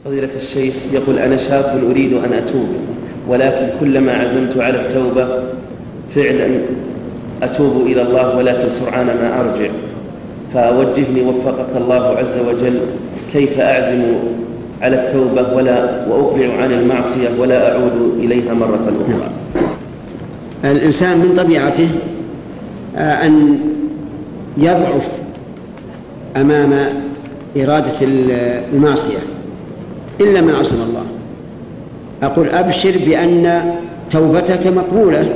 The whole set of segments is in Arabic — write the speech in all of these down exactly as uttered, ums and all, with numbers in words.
فضيلة الشيخ، يقول: أنا شاب أريد أن أتوب، ولكن كلما عزمت على التوبة فعلا أتوب إلى الله، ولكن سرعان ما أرجع، فوجهني وفقك الله عز وجل كيف أعزم على التوبة ولا وأقلع عن المعصية ولا أعود إليها مرة أخرى. الإنسان من طبيعته أن يضعف أمام إرادة المعصية إلا من عصم الله. أقول: أبشر بأن توبتك مقبولة،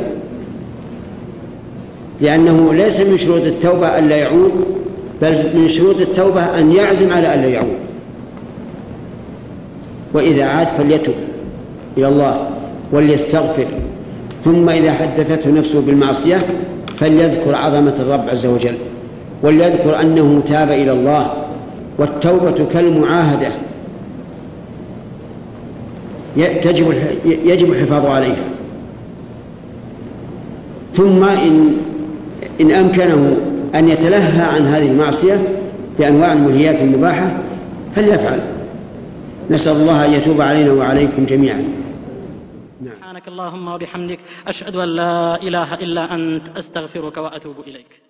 لأنه ليس من شروط التوبة ألا يعود، بل من شروط التوبة أن يعزم على ألا يعود، وإذا عاد فليتوب إلى الله وليستغفر، ثم إذا حدثته نفسه بالمعصية فليذكر عظمة الرب عز وجل، وليذكر أنه تاب إلى الله، والتوبة كالمعاهدة يجب يجب الحفاظ عليها. ثم إن إن أمكنه أن يتلهى عن هذه المعصية بأنواع الملهيات المباحة فليفعل. نسأل الله أن يتوب علينا وعليكم جميعا. سبحانك اللهم وبحمدك، أشهد أن لا إله إلا أنت، أستغفرك وأتوب إليك.